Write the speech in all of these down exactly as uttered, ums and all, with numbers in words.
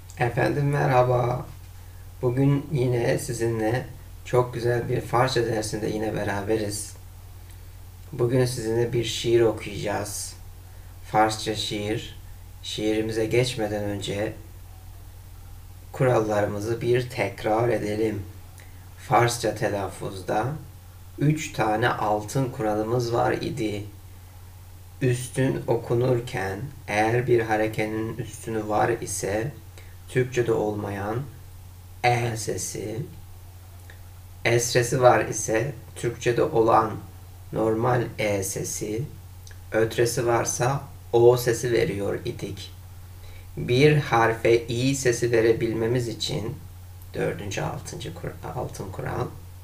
Efendim merhaba. Bugün yine sizinle çok güzel bir Farsça dersinde yine beraberiz. Bugün sizinle bir şiir okuyacağız. Farsça şiir. Şiirimize geçmeden önce kurallarımızı bir tekrar edelim. Farsça telaffuzda üç tane altın kuralımız var idi. Üstün okunurken eğer bir harekenin üstünü var ise Türkçe'de olmayan e sesi, esresi var ise Türkçe'de olan normal e sesi, ötresi varsa o sesi veriyor idik. Bir harfe i sesi verebilmemiz için dördüncü altıncı altın kural.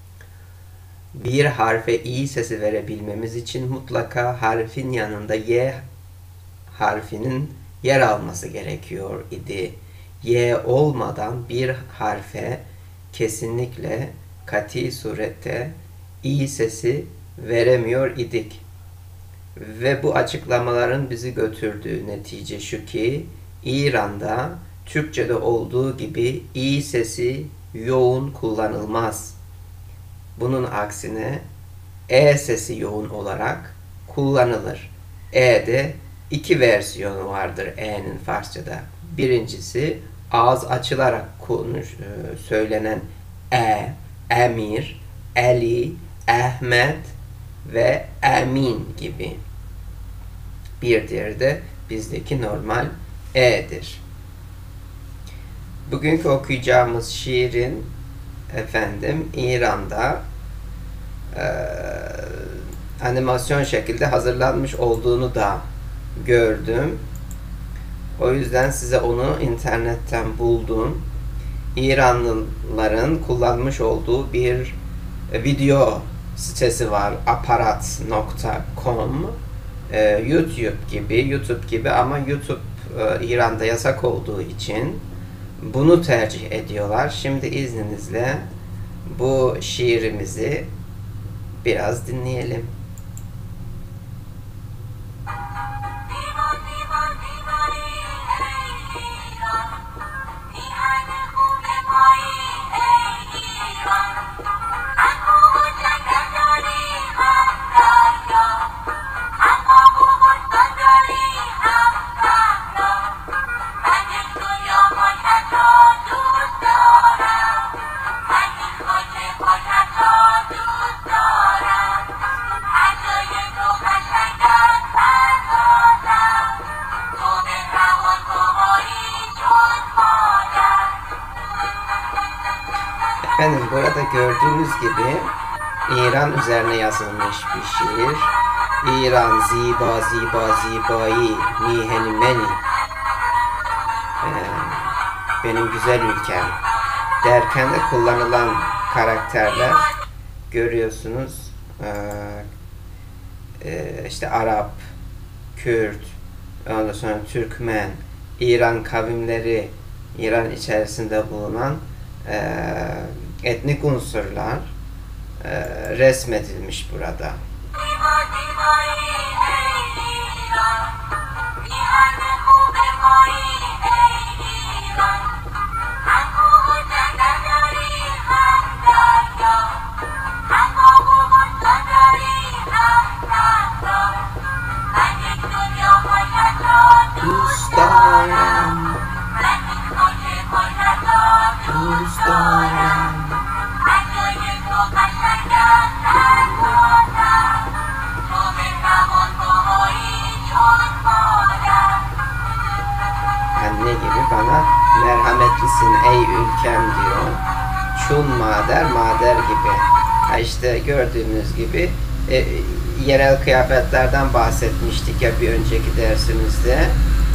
Bir harfe i sesi verebilmemiz için mutlaka harfin yanında y harfinin yer alması gerekiyor idi. Y olmadan bir harfe kesinlikle kati surette i sesi veremiyor idik. Ve bu açıklamaların bizi götürdüğü netice şu ki İran'da Türkçe'de olduğu gibi i sesi yoğun kullanılmaz. Bunun aksine e sesi yoğun olarak kullanılır. E'de iki versiyonu vardır e'nin Farsçada. Birincisi ağız açılarak konuş, söylenen e, emir, eli, Ahmet ve emin gibi. Bir diğeri de bizdeki normal e'dir. Bugünkü okuyacağımız şiirin efendim İran'da e, animasyon şekilde hazırlanmış olduğunu da gördüm. O yüzden size onu internetten buldum. İranlıların kullanmış olduğu bir video sitesi var. aparat nokta com ee, YouTube gibi, YouTube gibi ama YouTube e, İran'da yasak olduğu için bunu tercih ediyorlar. Şimdi izninizle bu şiirimizi biraz dinleyelim. Efendim burada gördüğünüz gibi İran üzerine yazılmış bir şiir. İran ziba ziba zibayı miheni meni. Ee, benim güzel ülkem derken de kullanılan karakterler görüyorsunuz. Ee, e, işte Arap, Kürt, ondan sonra Türkmen, İran kavimleri, İran içerisinde bulunan e, etnik unsurlar e, resmedilmiş burada. Ustayam, Ustayam. Anne gibi bana merhametlisin ey ülkem diyor. Çun mader, mader gibi. Ha işte gördüğünüz gibi e, yerel kıyafetlerden bahsetmiştik ya bir önceki dersimizde.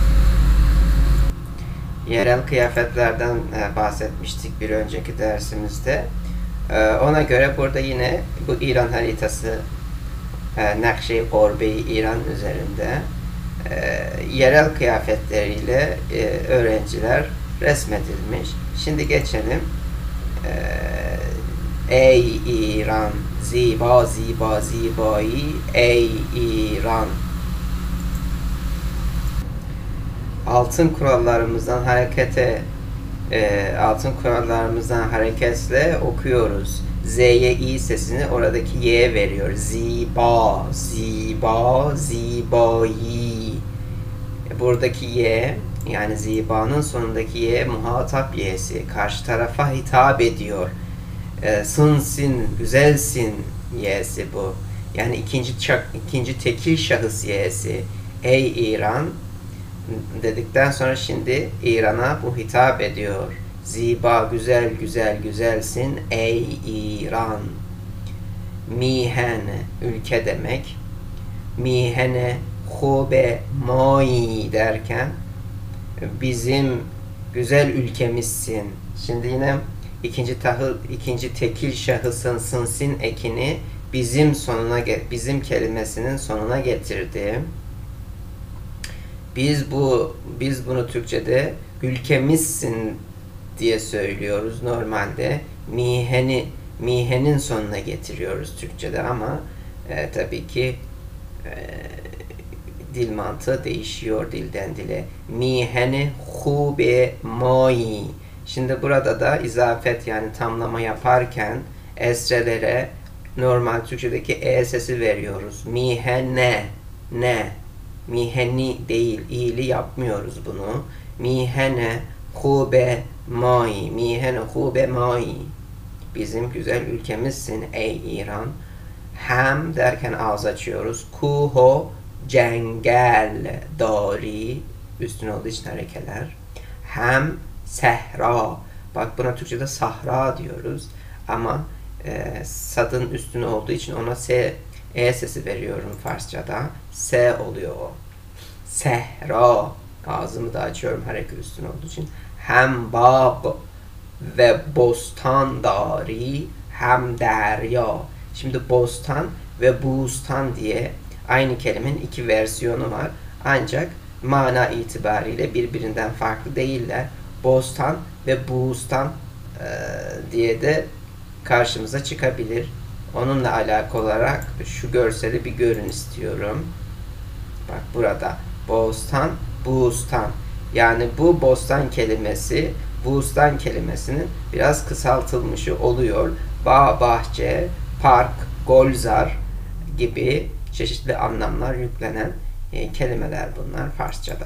Yerel kıyafetlerden e, bahsetmiştik bir önceki dersimizde. E, ona göre burada yine bu İran haritası e, Nakşi Orbe-i İran üzerinde e, yerel kıyafetleriyle e, öğrenciler resmedilmiş. Şimdi geçelim. E, ey İran, ziba ziba zibayı, ey İran. Altın kurallarımızdan harekete e, altın kurallarımızdan hareketle okuyoruz. Z'ye i sesini oradaki y'ye veriyor. Ziba, ziba, zibayi. Buradaki y, yani zibanın sonundaki y muhatap y'si. Karşı tarafa hitap ediyor. E, sınsin, güzelsin y'si bu. Yani ikinci çak, ikinci tekil şahıs y'si. Ey İran dedikten sonra şimdi İran'a bu hitap ediyor. Ziba, güzel, güzel, güzelsin ey İran. Mihene, ülke demek. Mihene, hube, mai derken bizim güzel ülkemizsin. Şimdi yine ikinci tahıl, ikinci tekil şahısın sınsin ekini bizim sonuna bizim kelimesinin sonuna getirdi. Biz bu biz bunu Türkçe'de ülkemizsin diye söylüyoruz normalde. Miheni mihenin sonuna getiriyoruz Türkçe'de ama e, tabii ki e, dil mantığı değişiyor dilden dile. Miheni hube mai. Şimdi burada da izafet yani tamlama yaparken esrelere normal Türkçedeki e sesi veriyoruz. Mihene ne miheni değil, iyili yapmıyoruz bunu. Mihene hube mai, mihene hube mai. Bizim güzel ülkemizsin ey İran. Hem derken ağız açıyoruz. Kuho cengel dari, üstüne olduğu için harekeler. Hem sehra. Bak buna Türkçe'de sahra diyoruz. Ama e, sadın üstüne olduğu için ona s e sesi veriyorum Farsçada. S oluyor o. Sehra. Ağzımı da açıyorum hareket üstüne olduğu için. Hem bağ ve bostan dari hem derya. Şimdi bostan ve bustan diye aynı kelimenin iki versiyonu var. Ancak mana itibariyle birbirinden farklı değiller. Bostan ve bustan e, diye de karşımıza çıkabilir. Onunla alakalı olarak şu görseli bir görün istiyorum. Bak burada bostan, bustan. Yani bu bostan kelimesi, bustan kelimesinin biraz kısaltılmışı oluyor. Bağ, bahçe, park, golzar gibi çeşitli anlamlar yüklenen e, kelimeler bunlar Farsçada.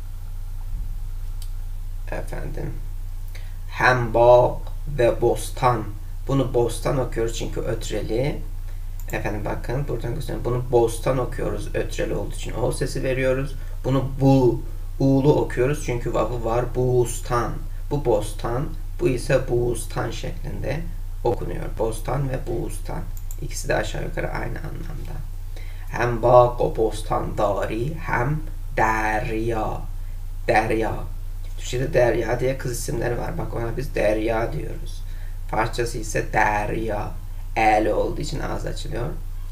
Efendim. Hem bağ ve bostan. Bunu bostan okuyoruz çünkü ötreli. Efendim bakın buradan göstereyim. Bunu bostan okuyoruz ötreli olduğu için o sesi veriyoruz. Bunu bu u'lu okuyoruz çünkü vavı var. Bustan. Bu bostan. Bu ise bustan şeklinde okunuyor. Bostan ve bustan. İkisi de aşağı yukarı aynı anlamda. Hem bağ o bostan dari hem derya. Derya. Türkçe'de derya diye kız isimleri var. Bak ona biz derya diyoruz. Farsçası ise derya. E'li olduğu için ağız açılıyor.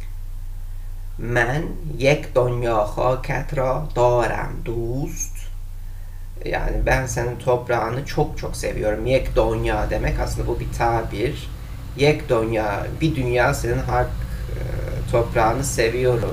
Men yek donya haket ra darem dost. Yani ben senin toprağını çok çok seviyorum. Yek donya demek aslında bu bir tabir. Yek donya, bir dünya senin hak e, toprağını seviyorum.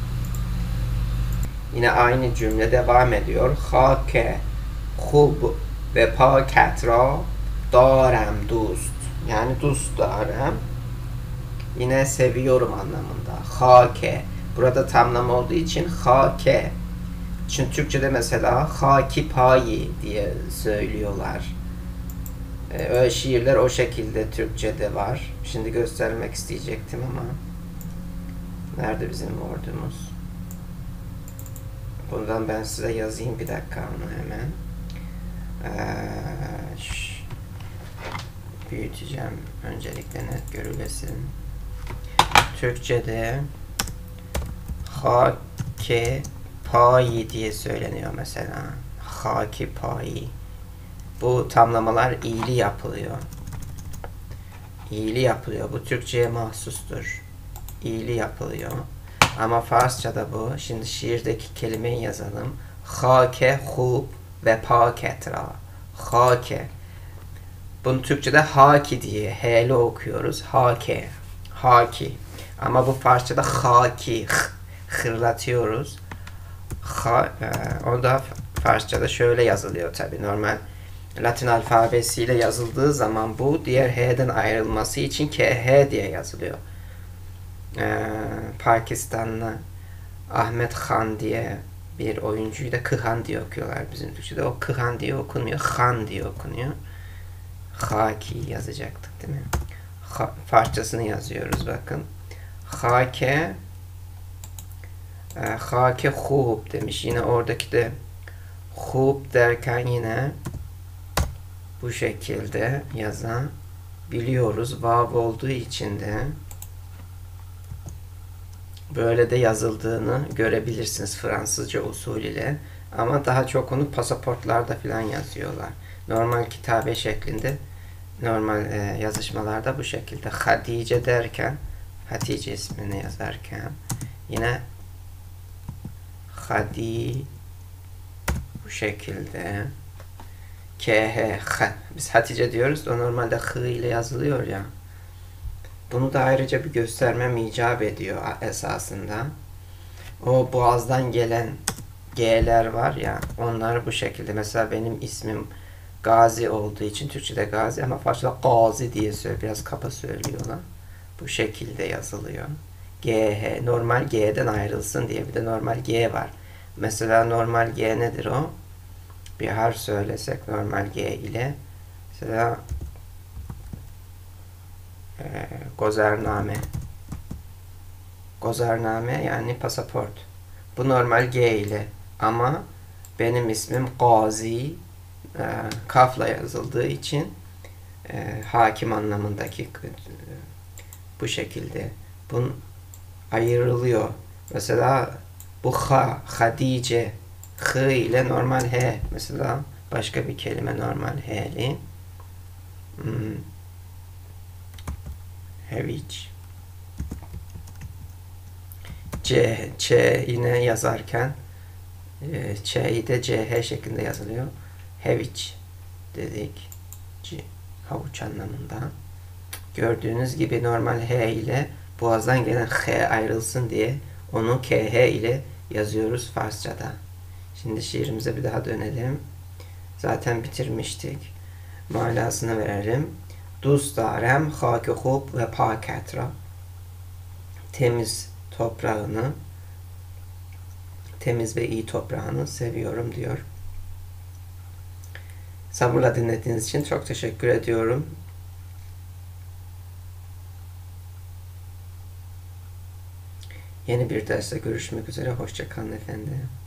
Yine aynı cümle devam ediyor. Hake hub ve paket ra darem dost. Yani dost darem. Yine seviyorum anlamında. Hake. Burada tamlama olduğu için hake. Çünkü Türkçe'de mesela haki payi diye söylüyorlar. Ee, öyle şiirler o şekilde Türkçe'de var. Şimdi göstermek isteyecektim ama nerede bizim ordumuz? Bundan ben size yazayım bir dakika onu hemen. Ee, büyüteceğim. Öncelikle net görülesin. Türkçe'de hake payi diye söyleniyor mesela. Haki payi. Bu tamlamalar iyili yapılıyor. İyili yapılıyor. Bu Türkçe'ye mahsustur. İyili yapılıyor. Ama Farsça'da bu. Şimdi şiirdeki kelimeyi yazalım. Hake hub ve paketra. Hake. Bunu Türkçe'de haki diye h'li okuyoruz. Hake. Haki. Ama bu Farsça'da haki. Hırlatıyoruz. Ha, e, o da Farsça'da şöyle yazılıyor tabi. Normal Latin alfabesiyle yazıldığı zaman bu diğer H'den ayrılması için K H diye yazılıyor. Ee, Pakistanlı Ahmet Khan diye bir oyuncuyu da Kıhan diye okuyorlar bizim Türkçe'de. O Kıhan diye okunmuyor. Khan diye okunuyor. Haki yazacaktık değil mi? Ha, parçasını yazıyoruz bakın. Hake e, Hake hub demiş. Yine oradaki de hub derken yine bu şekilde yazabiliyoruz. Vav olduğu için de böyle de yazıldığını görebilirsiniz Fransızca usul ile. Ama daha çok onu pasaportlarda falan yazıyorlar. Normal kitabe şeklinde, normal e, yazışmalarda bu şekilde. Hatice derken, Hatice ismini yazarken yine Hadi bu şekilde. K H H. Biz Hatice diyoruz. O normalde H ile yazılıyor ya. Bunu da ayrıca bir göstermem icap ediyor esasında. O boğazdan gelen G'ler var ya, onlar bu şekilde. Mesela benim ismim Gazi olduğu için Türkçe'de Gazi ama Farsça'da Gazi diye söylüyor. Biraz kaba söylüyorlar. Bu şekilde yazılıyor. G H. Normal G'den ayrılsın diye bir de normal G var. Mesela normal G nedir o? Bir harf söylesek normal G ile. Mesela e, Gozername. Gozername yani pasaport. Bu normal G ile. Ama benim ismim Gazi e, kafla yazıldığı için e, hakim anlamındaki e, bu şekilde. Bunun ayrılıyor. Mesela bu ha, Hadice H ile normal H. Mesela başka bir kelime normal H'li. Hmm. Heviç. C, Ç yine yazarken e, Ç'yi de C H şeklinde yazılıyor. Heviç dedik. C, havuç anlamında. Gördüğünüz gibi normal H ile boğazdan gelen H ayrılsın diye onu K H ile yazıyoruz Farsçada. Şimdi şiirimize bir daha dönelim. Zaten bitirmiştik. Manasını verelim. Dost darem hak-ı hub ve pakatra. Temiz toprağını, temiz ve iyi toprağını seviyorum diyor. Sabırla dinlediğiniz için çok teşekkür ediyorum. Yeni bir derste görüşmek üzere. Hoşça kalın efendim.